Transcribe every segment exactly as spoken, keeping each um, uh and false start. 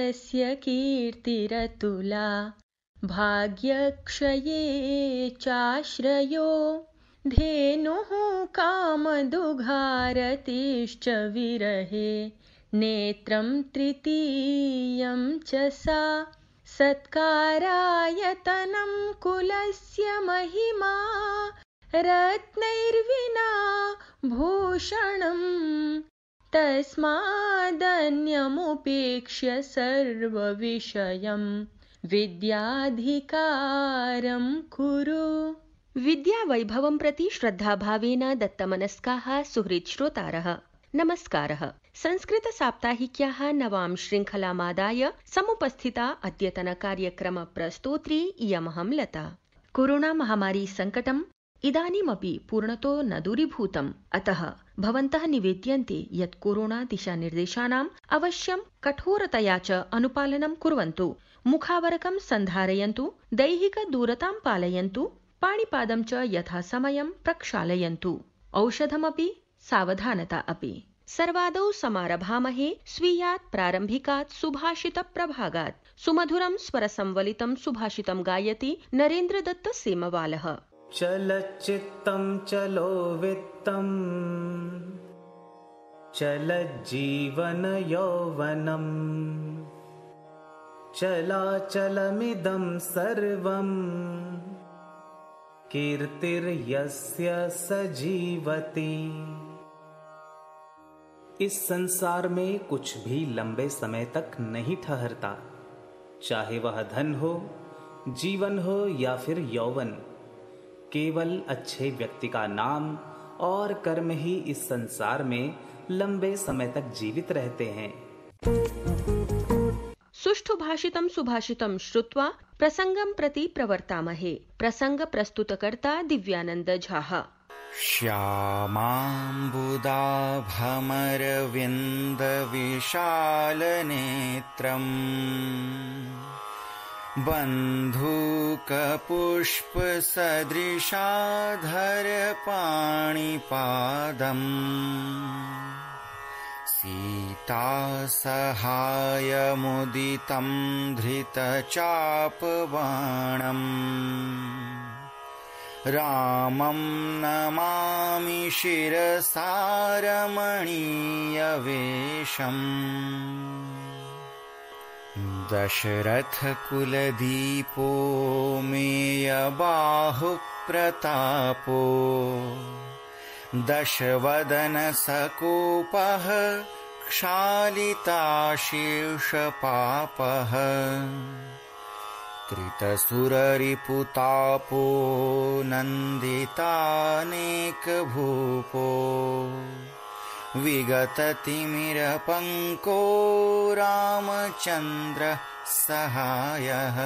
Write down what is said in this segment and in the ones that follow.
यस्य कीर्तिरतुला भाग्यक्षये चाश्रयो धेनुः कामदुघारतिश्च विरहे नेत्रं तृतीयं च सा सत्कारायतनं कुलस्य महिमा रत्नैर्विना भूषणं तस्मादन्यमुपेक्ष्य सर्वविषयं विद्याधिकारं कुरु। विद्यावैभवं प्रति श्रद्धाभावेन दत्तमनस्काः सुहृद्श्रोतारः नमस्कारः। संस्कृत साप्ताहिक्याः नवां श्रृङ्खलामादाय समुपस्थिता अद्यतन कार्यक्रम प्रस्तोत्री इयमहं लता। कोरोना महामारी संकटम् इदानीमपि पूर्णतो न दूरीभूतम्, अतः भवन्तः निवेद्यन्ते यत् कोरोना दिशानिर्देशानाम् अवश्यं कठोरतया च अनुपालनं कुर्वन्तु, मुखावरकं सन्धारयन्तु, दैहिकदूरतां पालयन्तु, पाणिपादं च यथासमयं प्रक्षालयन्तु, औषधमपि सावधानता अपि। सर्वादौ समारभामहे स्वीयात् प्रारम्भिकात् सुभाषितप्रभागात्। सुमधुरं स्वरसंवलितं सुभाषितं गायति नरेन्द्रदत्त सेमवालः। चलच्चित्तं चलो वित्तं चलज्जीवन यौवनम् चलाचलमिदं सर्वं कीर्तिर्यस्य स जीवति। इस संसार में कुछ भी लंबे समय तक नहीं ठहरता, चाहे वह धन हो, जीवन हो या फिर यौवन। केवल अच्छे व्यक्ति का नाम और कर्म ही इस संसार में लंबे समय तक जीवित रहते हैं। सुष्ठु भाषितं सुभाषितं श्रुत्वा प्रसंगं प्रति प्रवर्तामहे। प्रसंग प्रस्तुतकर्ता दिव्यानंद झाः। श्यामाम्बुदाभमरविन्दविशालनेत्रम् बन्धूकपुष्पसदृशाधरपाणिपादम् सीतासहायमुदितं धृतचापबाणम् रामं नमामि शिरसा रमणीयवेषम्। दशरथकुलदीपो मेयबाहुप्रतापो दशवदनसकोपः क्षालिताशीर्षपापः कृतसुररिपुतापो नन्दितानेकभूपो विगततिमिरपङ्को रामचन्द्र सहायः।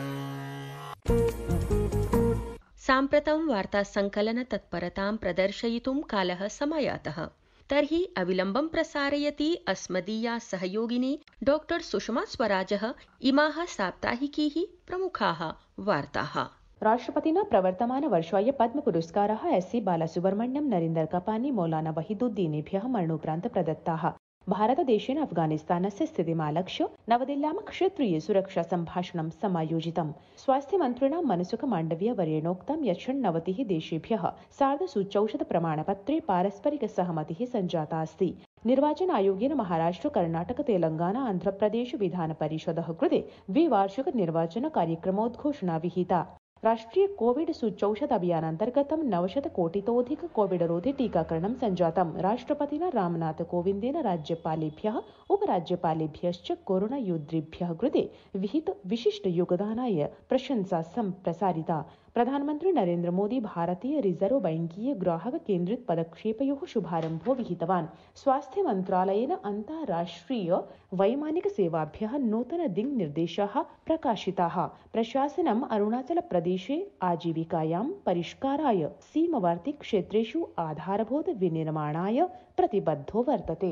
साम्प्रतं वार्तासङ्कलन तत्परतां प्रदर्शयितुं कालः समायातः। तर्हि अविलम्बं प्रसारयति अस्मदीया सहयोगिनी डॉक्टर सुषमा स्वराजः इमाः साप्ताहिकीः प्रमुखाः वार्ताः। राष्ट्रपतिना प्रवर्तमान वर्षाय पद्म पुरस्काराः एस सी बालसुब्रह्मण्यम, नरेन्द्र कपानी, मौलाना वहीदुद्दीनेभ्यः मरणोपरान्त प्रदत्ताः। भारतदेशेन अफगानिस्तानस्य स्थितिमालक्ष्य नवदिल्ल्यां क्षेत्रीय सुरक्षा सम्भाषणं समायोजितम्। स्वास्थ्यमन्त्रिणा मनसुख माण्डवीयवर्येणोक्तं यत् षण्णवतिः देशेभ्यः सार्धसूच्यौषध प्रमाणपत्रे पारस्परिक सहमतिः सञ्जाता अस्ति। निर्वाचन आयोगेन महाराष्ट्र, कर्णाटक, तेलंगाना, आन्ध्रप्रदेश विधान परिषदः कृते द्विवार्षिक निर्वाचन कार्यक्रमोद्घोषणा विहिता। राष्ट्रीय कोविड सूच्यौषध अभियानान्तर्गतं नवशत कोटितोऽधिक कोविड रोधि टीकाकरणं सञ्जातम्। राष्ट्रपतिना रामनाथ कोविन्देन राज्यपालेभ्यः उपराज्यपालेभ्यश्च कोरोना योद्धृभ्यः कृते विहित विशिष्ट योगदानाय प्रशंसा सम्प्रसारिता। प्रधानमन्त्री नरेन्द्र मोदी भारतीय रिजर्व बैंकीय ग्राहक केन्द्रित पदक्षेपयोः शुभारम्भो विहितवान्। स्वास्थ्य मन्त्रालयेन अन्ताराष्ट्रिय वैमानिक सेवाभ्यः नूतन दिङ्निर्देशाः प्रकाशिताः। प्रशासनम् अरुणाचल प्रदेशे आजीविकायां परिष्काराय सीमवर्ति क्षेत्रेषु आधारभूत विनिर्माणाय प्रतिबद्धो वर्तते।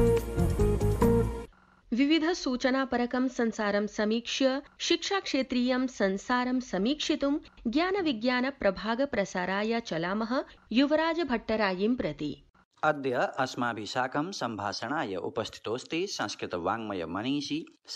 विविध सूचनापरकं संसारं समीक्ष्य शिक्षाक्षेत्रीयं संसारं समीक्षितुं ज्ञानविज्ञान प्रभाग प्रसाराय चलामः युवराज भट्टरायिं प्रति। अद्य अस्माभिः साकं सम्भाषणाय उपस्थितोऽस्ति संस्कृतवाङ्मय मनीषी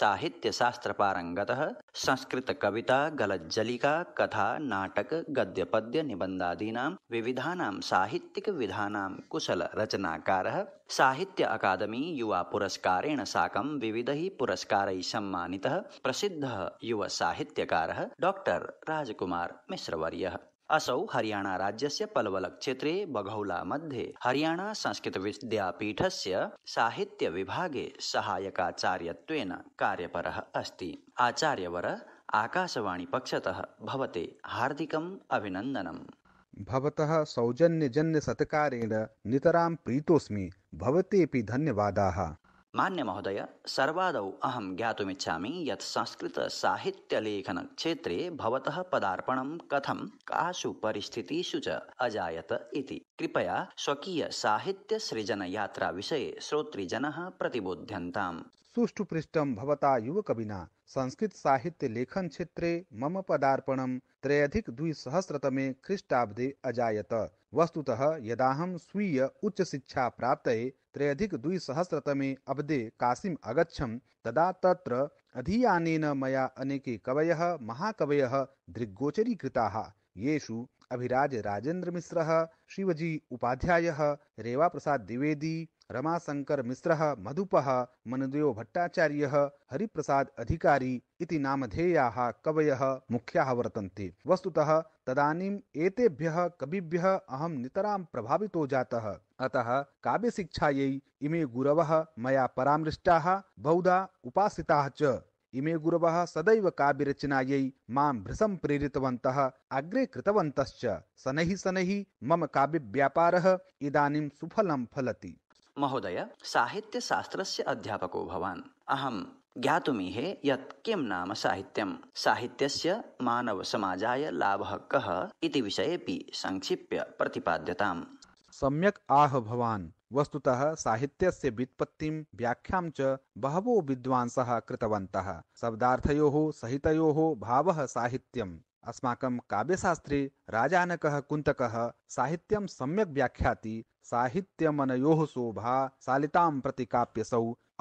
साहित्यशास्त्रपारङ्गतः संस्कृतकविता गलज्जलिका कथा नाटक गद्यपद्य निबन्धादीनां विविधानां साहित्यिकविधानां कुशलरचनाकारः साहित्य अकादमी युवा पुरस्कारेण साकं विविधैः पुरस्कारैः सम्मानितः प्रसिद्धः युव साहित्यकारः डॉक्टर राजकुमार मिश्रवर्यः। असौ हरियाणा राज्यस्य पलवल क्षेत्रे बघौला मध्ये हरियाणा संस्कृत विद्यापीठस्य साहित्य विभागे सहायकाचार्यत्वेन कार्यपरः अस्ति। आचार्यवर आकाशवाणी पक्षतः भवते हार्दिकम् अभिनन्दनम्। भवतः सौजन्यजन्य सत्कारेण नितरां प्रीतोऽस्मि। भवतेऽपि धन्यवादाः। मान्य महोदय, सर्वादौ अहं ज्ञातुमिच्छामि यत् संस्कृत साहित्यलेखन क्षेत्रे भवतः पदार्पणं कथं कासु परिस्थितिषु च अजायत इति कृपया स्वकीय साहित्य सृजन यात्रा विषये श्रोतृजनः प्रतिबोध्यन्ताम्। सुष्ठु पृष्ठं भवता युवकविना संस्कृत साहित्य लेखन क्षेत्रे मम पदार्पणं त्रयधिक द्विसहस्रतमे ख्रीष्टाब्दे अजायत। वस्तुतः यदाहं स्वीय उच्च शिक्षा प्राप्तये त्रयधिक द्विसहस्रतमे अब्दे काशीम् अगच्छम् तदा तत्र अधीयानेन मया अनेके कवयः महाकवयः दृग्गोचरीकृताः, येषु अभिराज राजेन्द्र मिश्रः, शिवजी उपाध्यायः, रेवाप्रसाद द्विवेदी, रमाशंकर मिश्रः, मधुपः, मनदेव भट्टाचार्यः, हरिप्रसाद अधिकारी इति नामधेयाः कवयः मुख्याः वर्तन्ते। वस्तुतः तदानीम् एतेभ्यः कविभ्यः अहं नितरां प्रभावितो जातः। अतः काव्यशिक्षायै इमे गुरवः मया परामृष्टाः, बहुधा उपासिताः च। इमे गुरवः सदैव काव्यरचनायै मां भृशं प्रेरितवन्तः, अग्रे कृतवन्तश्च। शनैः शनैः मम काव्यव्यापारः इदानीं सुफलं फलति। महोदय, साहित्यशास्त्रस्य अध्यापको भवान्। अहं ज्ञातुमीहे यत् किं नाम साहित्यं, साहित्यस्य मानवसमाजाय लाभः कः इति विषयेऽपि संक्षिप्य प्रतिपाद्यताम्। सम्यक् आह भवान्। वस्तुतः साहित्यस्य व्युत्पत्तिं व्याख्यां च बहवो विद्वांसः कृतवन्तः। शब्दार्थयोः सहितयोः भावः साहित्यम्। अस्माकं काव्यशास्त्रे राजानकः कुन्तकः साहित्यं सम्यक् व्याख्याति। साहित्यमनयोः शोभा सालितां प्रति काप्यसौ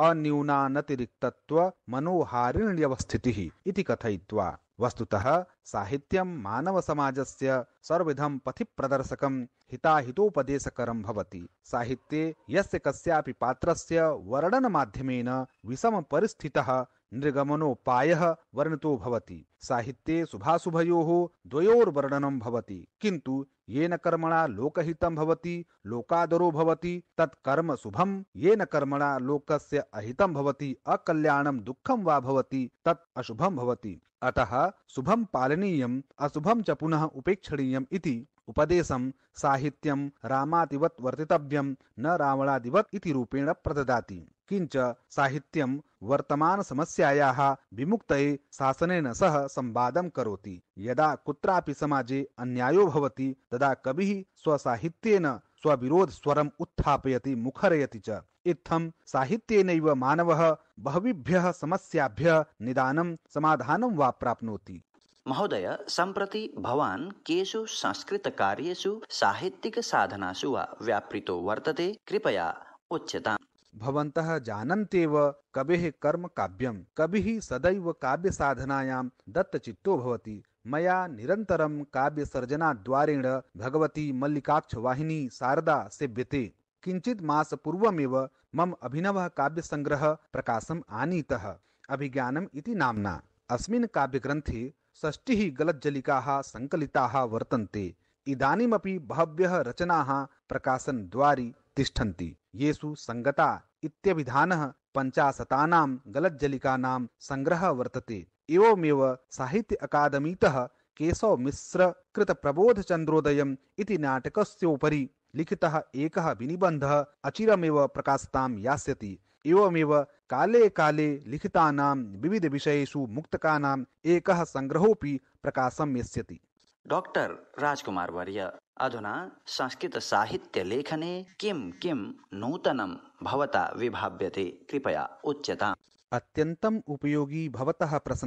अन्यूनानतिरिक्तत्व मनोहारिण्यवस्थितिः इति कथयित्वा। वस्तुतः साहित्यं मानव समाजस्य सर्वविधं पथिप्रदर्शकं हिताहितोपदेशकरं भवति। साहित्ये यस्य कस्यापि पात्रस्य वर्णनमाध्यमेन विषम परिस्थितः निर्गमनोपायः वर्णितो भवति। साहित्ये शुभाशुभयोः द्वयोर्वर्णनं भवति, किन्तु येन कर्मणा लोकहितं भवति लोकादरो भवति तत् कर्म शुभं, येन कर्मणा लोकस्य अहितं भवति अकल्याणं दुःखं वा भवति तत् अशुभं भवति। अतः शुभं पालनीयम् अशुभं च पुनः उपेक्षणीयम् इति उपदेशं साहित्यं रामादिवत् वर्तितव्यं न रावणादिवत् इति रूपेण प्रददाति। किंच साहित्यं वर्तमान समस्यायाः विमुक्तये शासनेन सह संवादं करोति। यदा कुत्रापि समाजे अन्यायो भवति तदा कविः स्वसाहित्येन स्वविरोध स्वरम् उत्थापयति, मुखरयति च। इत्थं साहित्येनैव मानवः बहविभ्यः समस्याभ्यः निदानं समाधानं वा प्राप्नोति। महोदय, सम्प्रति भवान् केषु संस्कृतकार्येषु साहित्यिक साधनासु वा व्यापृतो वर्तते, कृपया उच्यताम्। भवन्तः जानन्त्येव कवेः कर्म काव्यं। कविः सदैव काव्य साधनायां दत्तचित्तो भवति। मया निरन्तरं काव्यसर्जनाद्वारेण भगवती मल्लिकाक्ष वाहिनी शारदा सेव्यते। किञ्चित् मास पूर्वमेव मम अभिनवः काव्यसङ्ग्रहः प्रकाशम् आनीतः, अभिज्ञानम् इति नाम्ना। अस्मिन् काव्यग्रन्थे षष्टिः गलज्जलिकाः सङ्कलिताः वर्तन्ते। इदानीमपि बहव्यः रचनाः प्रकाशनद्वारि तिष्ठन्ति, येषु संगता इत्यभिधानः पञ्चाशतानां गलज्जलिकानां संग्रहः वर्तते। एवमेव साहित्य अकादमीतः केशव मिश्र कृत प्रबोध चन्द्रोदयम् इति नाटकस्योपरि लिखितः एकः विनिबन्धः अचिरमेव प्रकाशितां यास्यति। एवमेव काले काले लिखितानां विविध विषयेषु मुक्तकानाम् एकः संग्रहोऽपि प्रकाशं यस्यति। डॉक्टर राजकुमार वर्य, अधुना संस्कृत साहित्य लेखने किं किं नूतनं भवता विभाव्यते, कृपया उच्यताम्। अत्यन्तम् उपयोगी भवतः प्रश्नः।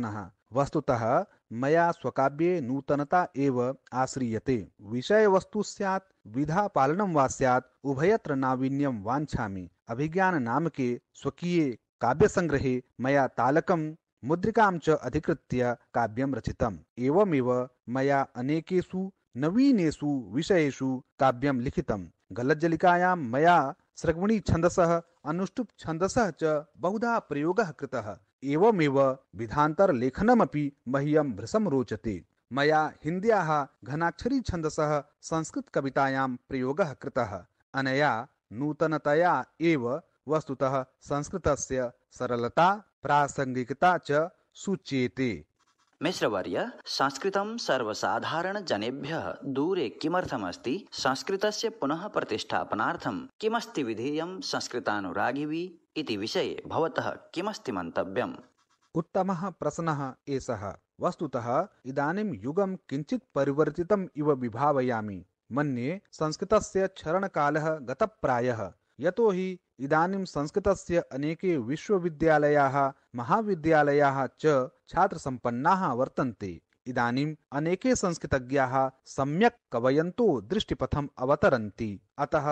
वस्तुतः मया स्वकाव्ये नूतनता एव आश्रीयते। विषयवस्तु स्यात् विधा पालनं वा स्यात् उभयत्र नावीन्यं वाञ्छामि। अभिज्ञान नामके स्वकीये काव्यसंग्रहे मया तालकं मुद्रिकां च अधिकृत्य काव्यं रचितम्। एवमेव मया अनेकेषु नवीनेषु विषयेषु काव्यं लिखितं। गलज्जलिकायां मया सृग्वणी छन्दसः अनुष्टुप् छन्दसः च बहुधा प्रयोगः कृतः। एवमेव विधान्तरलेखनमपि मह्यं भृशं रोचते। मया हिन्द्याः घनाक्षरी छन्दसः संस्कृतकवितायां प्रयोगः कृतः। अनया नूतनतया एव वस्तुतः संस्कृतस्य सरलता प्रासंगिकता च सूच्येते। मिश्रवर्य, संस्कृतं सर्वसाधारणजनेभ्यः दूरे किमर्थमस्ति? संस्कृतस्य पुनः प्रतिष्ठापनार्थं किमस्ति विधेयं संस्कृतानुरागिभिः इति विषये भवतः किमस्ति मन्तव्यम्? उत्तमः प्रश्नः एषः। वस्तुतः इदानीं युगं किञ्चित् परिवर्तितम् इव विभावयामि। मन्ये संस्कृतस्य क्षरणकालः गतप्रायः। यतो हि इदानीं संस्कृतस्य अनेके विश्वविद्यालयाः महाविद्यालयाः च छात्रसम्पन्नाः वर्तन्ते। इदानीम् अनेके संस्कृतज्ञाः सम्यक् कवयन्तो दृष्टिपथम् अवतरन्ति। अतः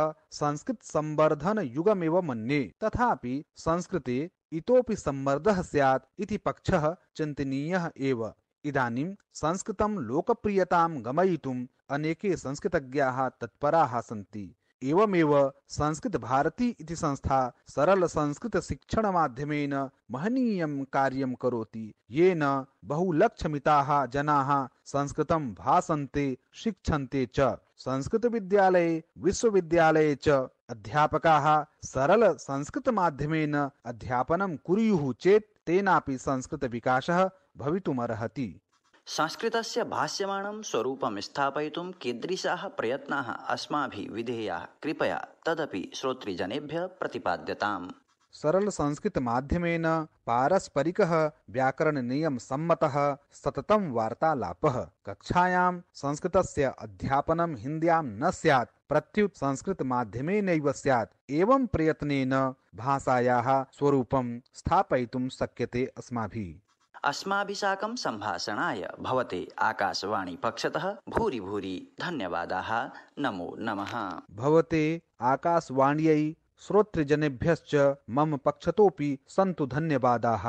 संस्कृतसंवर्धनयुगमेव मन्ये। तथापि संस्कृते इतोपि सम्वर्धः स्यात् इति पक्षः चिन्तनीयः एव। इदानीं संस्कृतं लोकप्रियतां गमयितुम् अनेके संस्कृतज्ञाः तत्पराः सन्ति। एवमेव संस्कृत भारती इति संस्था सरल संस्कृत शिक्षण माध्यमेन महनीयं कार्यं करोति, येन बहुलक्षमिताः जनाः संस्कृतं भाषन्ते शिक्षन्ते च। संस्कृत विद्यालये विश्वविद्यालये च अध्यापकाः सरल संस्कृत माध्यमेन अध्यापनं कुर्युः चेत् तेनापि संस्कृत विकासः भवितुमर्हति। संस्कृतस्य भाष्यमाणं स्वरूपं स्थापयितुं कीदृशाः प्रयत्नाः अस्माभिः विधेयाः, कृपया तदपि श्रोतृजनेभ्यः प्रतिपाद्यताम्। सरल संस्कृत माध्यमेन पारस्परिकः व्याकरण नियम सम्मतः सततं वार्तालापः। कक्षायां संस्कृतस्य अध्यापनं हिन्द्यां न स्यात्, प्रत्युत संस्कृत माध्यमेनैव स्यात्। एवं प्रयत्नेन भाषायाः स्वरूपं स्थापयितुं शक्यते अस्माभिः। अस्माभिः साकं सम्भाषणाय भवते आकाशवाणी पक्षतः भूरि भूरि धन्यवादाः। नमो नमः। भवते आकाशवाण्यै श्रोतृजनेभ्यश्च मम पक्षतोऽपि सन्तु धन्यवादाः।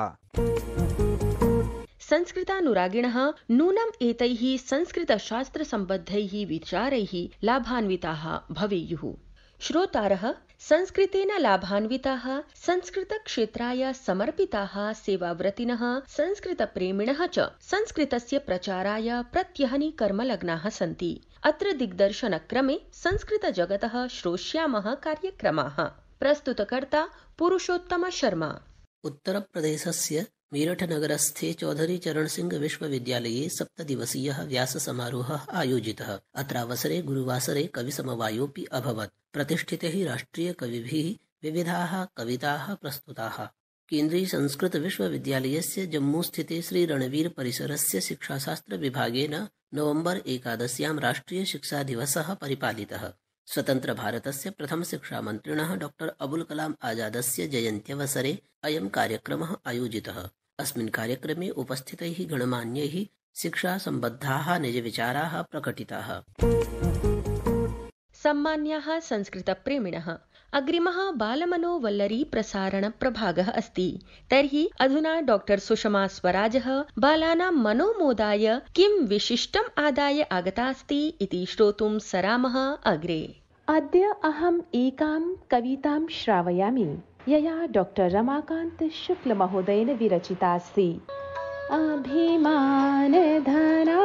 संस्कृतानुरागिणः नूनम् एतैः संस्कृतशास्त्रसम्बद्धैः विचारैः लाभान्विताः भवेयुः। श्रोतारः संस्कृतेन लाभान्विताः, संस्कृतक्षेत्राय समर्पिताः सेवाव्रतिनः, संस्कृतप्रेमिणः च संस्कृतस्य प्रचाराय प्रत्यहनि कर्मलग्नाः सन्ति। अत्र दिग्दर्शनक्रमे संस्कृतजगतः श्रोष्यामः कार्यक्रमाः। प्रस्तुतकर्ता पुरुषोत्तम शर्मा। उत्तरप्रदेशस्य मीरठनगरस्थे चौधरी चरण सिंह विश्वविद्यालये सप्तदिवसीयः व्याससमारोहः आयोजितः। अत्रावसरे गुरुवासरे कविसमवायोऽपि अभवत्। प्रतिष्ठितैः राष्ट्रियकविभिः विविधाः कविताः प्रस्तुताः। केन्द्रीय संस्कृत विश्वविद्यालयस्य जम्मूस्थिते श्रीरणवीरपरिसरस्य शिक्षाशास्त्रविभागेन नवम्बर् एकादश्यां राष्ट्रियशिक्षादिवसः परिपालितः। स्वतन्त्रभारतस्य प्रथमशिक्षामन्त्रिणः डॉक्टर अबुल कलाम आजादस्य जयन्त्यवसरे अयं कार्यक्रमः आयोजितः। अस्मिन् कार्यक्रमे उपस्थितैः गणमान्यैः शिक्षासम्बद्धाः निजविचाराः प्रकटिताः। सम्मान्याः संस्कृतप्रेमिणः, अग्रिमः बालमनोवल्लरी प्रसारण प्रभागः अस्ति। तर्हि अधुना डॉक्टर सुषमा स्वराजः बालानां मनोमोदाय किं विशिष्टम् आदाय आगता अस्ति इति श्रोतुं सरामः अग्रे। अद्य अहम् एकां कवितां श्रावयामि, यया डॉक्टर रमाकान्त शुक्ल महोदयेन विरचिता अस्ति। अभिमान धना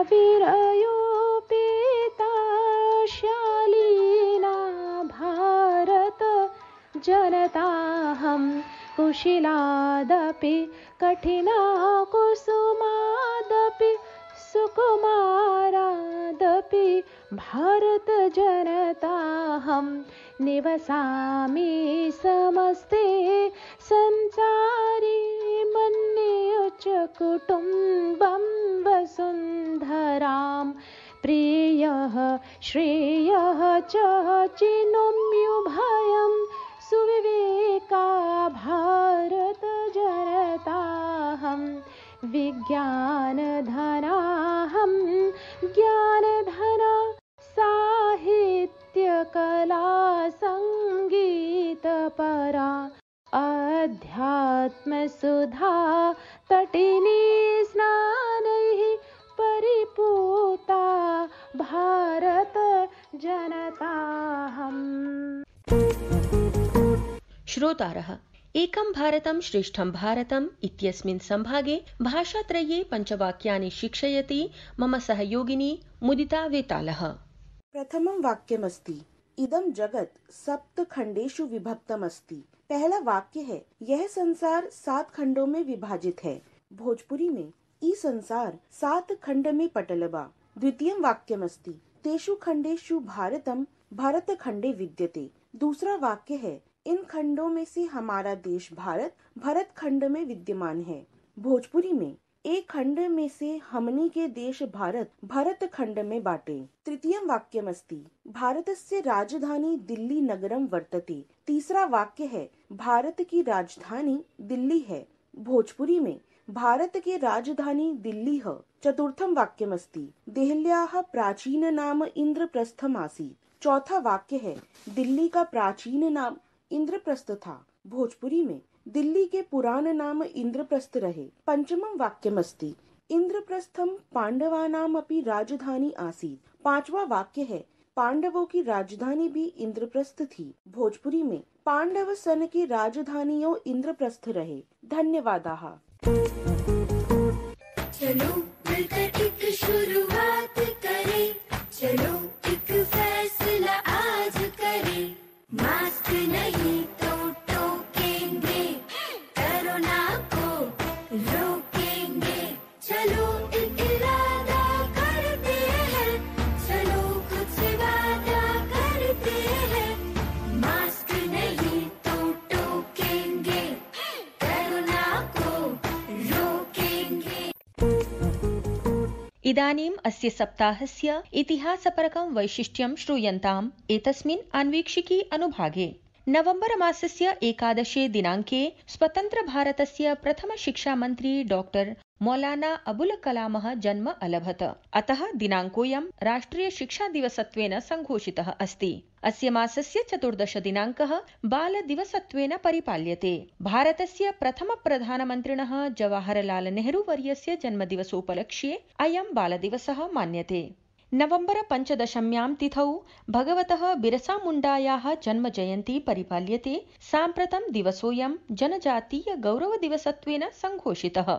विरयोपेता शालीना भारत जनताहं कुशिलादपि कठिना कुसुमादपि सुकुमारादपि भारत जनताहं निवसामि समस्ते संसारी मन्ये उच्च कुटुम्बं वसुन्धरां प्रियः श्रेयः च चिनुम्युभयं सुविवेका भारत जनताहं विज्ञानधनाहं ज्ञानधना साहित्यकला सङ्गीतपरा अध्यात्मसुधा तटिनी स्नानैः परिपूता भारत जनताहम्। श्रोतारः, एकं भारतं श्रेष्ठं भारतम् इत्यस्मिन् संभागे भाषात्रये पञ्चवाक्यानि शिक्षयति मम सहयोगिनी मुदिता वेतालः। प्रथमं वाक्यमस्ति इदं जगत् सप्त खंडेषु विभक्तमस्ति। पहला वाक्य है यह संसार सात खंडों में विभाजित है। भोजपुरी में ई संसार सात खंड में पटलबा। द्वितीयं वाक्यमस्ति तेषु खंडेषु भारतम भारत खंडे विद्यते। दूसरा वाक्य है इन खंडों में से हमारा देश भारत भरत खंड में विद्यमान है। भोजपुरी में एक खंड में से हमनी के देश भारत भरत खंड में बाटे। तृतीयं वाक्यमस्ति भारतस्य राजधानी दिल्ली नगरम वर्तते। तीसरा वाक्य है भारत की राजधानी दिल्ली है। भोजपुरी में भारत के राजधानी दिल्ली है। चतुर्थं वाक्यमस्ति देहल्याः प्राचीन नाम इंद्रप्रस्थम आसीत्। चौथा वाक्य है दिल्ली का प्राचीन नाम इंद्रप्रस्थ था। भोजपुरी में दिल्ली के पुराने नाम इंद्रप्रस्थ रहे। पंचमं वाक्यमस्ति इंद्रप्रस्थम पांडवानाम अपि राजधानी आसीत्। पांचवा वाक्य है पांडवों की राजधानी भी इंद्रप्रस्थ थी। भोजपुरी में पांडव सन की राजधानियों इंद्रप्रस्थ रहे। धन्यवादाः। चलो मिलकर एक शुरुआत करें, चलो एक फैसला आज करें, मास्क नहीं तो टोकेंगे, कोरोना को रोकेंगे। चलो एक इरादा करते हैं, चलो कुछ वादा करते हैं, मास्क नहीं तो टोकेंगे, कोरोना को रोकेंगे। इदानीम् अस्य सप्ताहस्य इतिहासपरकं वैशिष्ट्यं श्रूयन्ताम्। एतस्मिन् अन्वीक्षिकी अनुभागे नवम्बर मासस्य एकादशे दिनाङ्के स्वतन्त्रभारतस्य प्रथमशिक्षामन्त्री डॉक्टर मौलाना अबुल कलामः जन्म अलभत। अतः दिनाङ्कोऽयं राष्ट्रियशिक्षादिवसत्वेन सङ्घोषितः अस्ति। अस्य मासस्य चतुर्दश दिनाङ्कः बालदिवसत्वेन परिपाल्यते। भारतस्य प्रथमप्रधानमन्त्रिणः जवाहरलाल नेहरू वर्यस्य जन्मदिवसोपलक्ष्ये अयं बालदिवसः मान्यते। नवम्बर पञ्चदशम्यां तिथौ भगवतः बिरसा मुण्डायाः जन्मजयन्ती परिपाल्यते। साम्प्रतं दिवसोऽयं जनजातीय गौरवदिवसत्वेन सङ्घोषितः।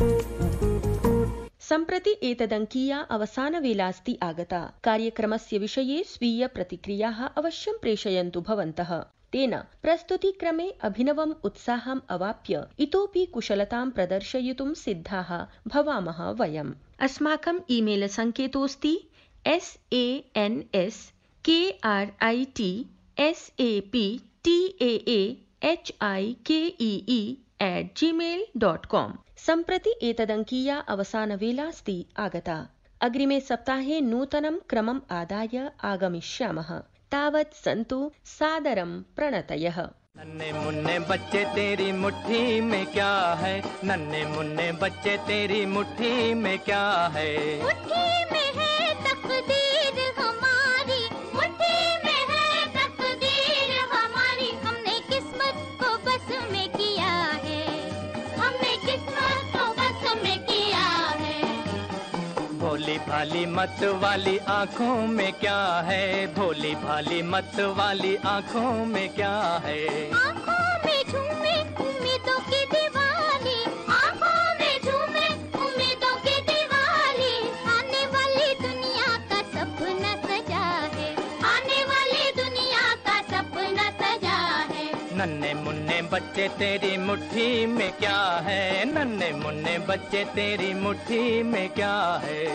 सम्प्रति एतदङ्कीया अवसानवेलास्ति आगता। कार्यक्रमस्य विषये स्वीय प्रतिक्रियाः अवश्यं प्रेषयन्तु भवन्तः। तेन प्रस्तुतिक्रमे अभिनवम् उत्साहम् अवाप्य इतोपि कुशलतां प्रदर्शयितुं सिद्धाः भवामः वयम्। अस्माकम् ईमेल सङ्केतोऽस्ति S A N S K R I T S A P T A A H I K E E at Gmail dot com. सम्प्रति एतदङ्कीया अवसानवेलास्ति आगता। अग्रिमे सप्ताहे नूतनं क्रमम् आदाय आगमिष्यामः। तावत् सन्तु सादरं प्रणतयः। नन्हे मुन्ने बच्चे तेरी मुट्ठी में क्या है, नन्हे मुन्ने बच्चे तेरी मुट्ठी में क्या है। मुट्ठी में है तकदीर हमारी, मुट्ठी में है तकदीर हमारी, हमने किस्मत को बस में किया है, हमने किस्मत को बस में किया है। भोली भाली मत वाली आँखों में क्या है, भोली भाली मत वाली आँखों में क्या है। आँखों में झूमे उम्मीदों की दिवाली, आँखों में झूमे उम्मीदों की दिवाली, आने वाली दुनिया का सपना सजा है, आने वाली दुनिया का सपना सजा है। नन्हे मुन्ने बच्चे तेरी मुट्ठी में क्या है, नन्हे मुन्ने बच्चे तेरी मुट्ठी में क्या है।